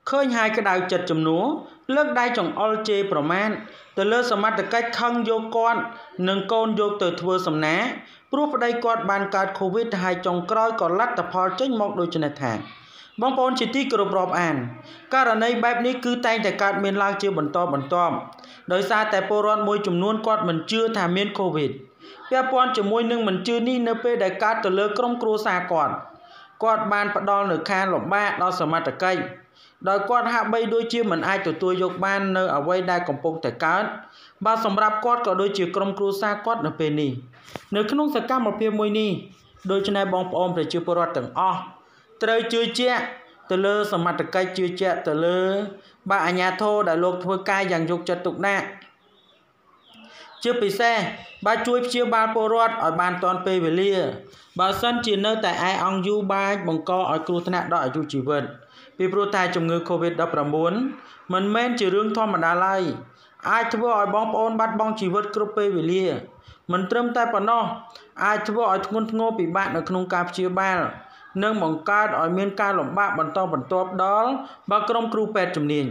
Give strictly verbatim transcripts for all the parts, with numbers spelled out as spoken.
ឃើញហើយក្តៅចិត្តចំនួនលើកដៃចង្អុលជេរប្រមាណទៅលើសមត្ថកិច្ចខឹងយកគាត់និងកូនយកទៅធ្វើសំណាព្រោះប្តីគាត់បានកើតកូវីដហើយចុងក្រោយក៏លទ្ធផលចេញមកដូចនេះថាបងប្អូនជាទីគោរពរាប់អានករណីបែបនេះគឺតែងតែកើតមានឡើងជាបន្តបន្ទាប់ដោយសារតែពលរដ្ឋមួយចំនួនគាត់មិនជឿថាមានកូវីដពាក់ព័ន្ធជាមួយនឹងមិនជឿនេះនៅពេលដែលកើតទៅលើក្រុមគ្រួសារគាត់គាត់បានផ្ដល់នូវខានលំបាកដល់សមត្ថកិច្ចដោយគាត់ហាក់បីដូចជាមិនអាចទទួលយកបាននៅអ្វីដែលកំពុងតែកើតបាទសម្រាប់គាត់ក៏ដូចជាក្រុមគ្រួសារគាត់នៅពេលនេះនៅក្នុងសកម្មភាពមួយនេះដូច្នេះបងប្អូនប្រជាពលរដ្ឋទាំងអស់ត្រូវជឿជាក់ទៅលើសមត្ថកិច្ចជឿជាក់ទៅលើបាទអាជ្ញាធរដែលលោកធ្វើការយ៉ាងយកចិត្តទុកដាក់ជាពិសេសបាទជួយព្យាបាលពលរដ្ឋឲ្យបានទាន់ពេលវេលាបើសិនជានៅតែឯអង្គយូរបាទបង្កឲ្យគ្រោះថ្នាក់ដល់អាយុជីវិតពីព្រោះតែជំងឺ កូវីដ ដប់ប្រាំបួន មិនមែនជារឿងធម្មតាឡើយអាចធ្វើឲ្យបងប្អូនបាត់បង់ជីវិតគ្រប់ពេលវេលាមិនត្រឹមតែប៉ុណ្ណោះអាចធ្វើឲ្យធ្ងន់ធ្ងរពិបាកនៅក្នុងការព្យាបាលនិងបង្កើតឲ្យមានការលំបាកបន្តបន្ទាប់ដល់បើក្រុមគ្រូពេទ្យជំនាញ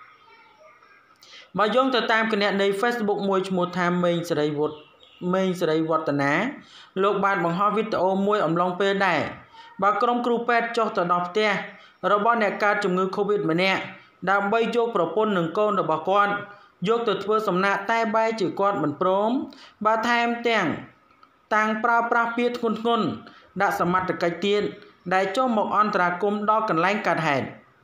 បើយោងទៅតាមគណនី Facebook មួយឈ្មោះថាមេងសេរីវុឌ្ឍមេងសេរីវឌ្ឍនាលោកបានបង្ហោះវីដេអូមួយអំឡុងពេលដែរបើក្រុមគ្រូពេទ្យចុះទៅដល់ផ្ទះរបស់អ្នកកើតជំងឺ កូវីដ ម្នាក់ដើម្បីយកប្រពន្ធនិងកូនរបស់គាត់យកទៅធ្វើសំណាក់តែបែរជាគាត់មិនព្រមបើថែមទាំងតាំងប្រើប្រាស់ពាក្យធ្ងន់ធ្ងរដាក់សមត្ថកិច្ចទៀតដែលចុះមកអន្តរាគមន៍ដល់កន្លែងកើតហេតុ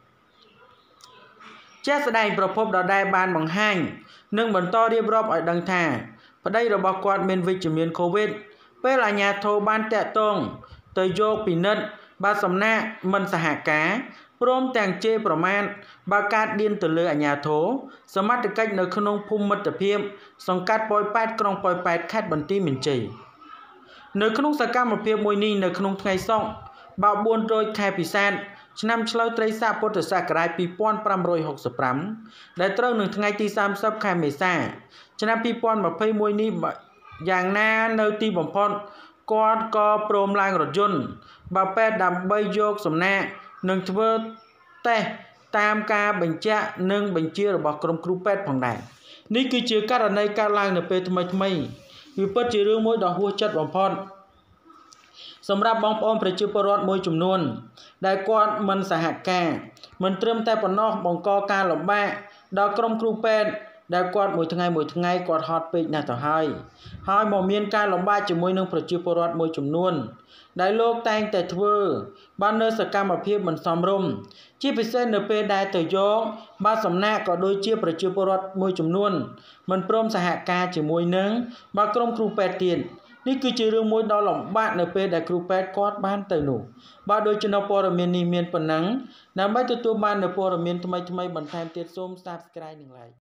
ជាក់ស្ដែងប្រពន្ធដដែលបានបង្ហាញនិងបន្តរៀបរាប់ឲ្យដឹងថាប្តីរបស់គាត់មានវិជ្ជមានកូវីដពេលអាជ្ញាធរបានតាក់ទងទៅយកពិនិត្យបាទសំណាក់មិនសហការព្រមទាំងជេរប្រមាថបើកើតឌៀនទៅលើអាជ្ញាធរសមត្ថកិច្ចនៅក្នុងភូមិមិត្តភាពសង្កាត់ប៉ោយប៉ែតក្រុងប៉ោយប៉ែតខេត្តបន្ទាយមានជ័យនៅក្នុងសកម្មភាពមួយនេះនៅក្នុងថ្ងៃសុក្របើបួនរោចខែពិសាខឆ្នាំឆ្លូវត្រីស័កពុទ្ធសករាជពីរពាន់ប្រាំរយហុកសិបប្រាំដែលត្រូវនឹងថ្ងៃទីសាមសិបខែមេសាឆ្នាំពីរពាន់ម្ភៃមួយនេះយ៉ាងណានៅទីបំផុតគាត់ក៏ព្រមឡើងរថយន្តបើពេទ្យដើម្បីយកសំណាក់និងធ្វើតេស្តតាមការបញ្ជាក់និងបញ្ជារបស់ក្រុមគ្រូពេទ្យផងដែរនេះគឺជាករណីកើតឡើងនៅពេលថ្មីថ្មីវាពិតជារឿងមួយដ៏ហួសចិត្តបំផុតសម្រាប់បងប្អូនប្រជាពលរដ្ឋមួយចំនួនដែលគាត់មិនសហការមិនត្រឹមតែប៉ុណ្ណោះបង្កការលំបាកដល់ក្រុមគ្រូពេទ្យដែលគាត់មួយថ្ងៃមួយថ្ងៃគាត់ហត់ពេកណាស់ទៅហើយហើយមកមានការលំបាកជាមួយនឹងប្រជាពលរដ្ឋមួយចំនួនដែលលោកតែងតែធ្វើបាននៅសកម្មភាពមិនសមរម្យជាពិសេសនៅពេលដែលទៅយកបាទសំណាក់ក៏ដូចជាប្រជាពលរដ្ឋមួយចំនួនមិនព្រមសហការជាមួយនឹងបាទក្រុមគ្រូពេទ្យទៀតនេះគឺជារឿងមួយដ៏លំបាកនៅពេលដែលគ្រូពេទ្យគាត់បានទៅនោះបាទដោយចំណុចព័ត៌មាននេះមានប៉ុណ្ណឹងដើម្បីទទួលបាននូវព័ត៌មានថ្មីៗបន្ថែមទៀតសូម Subscribe និង Like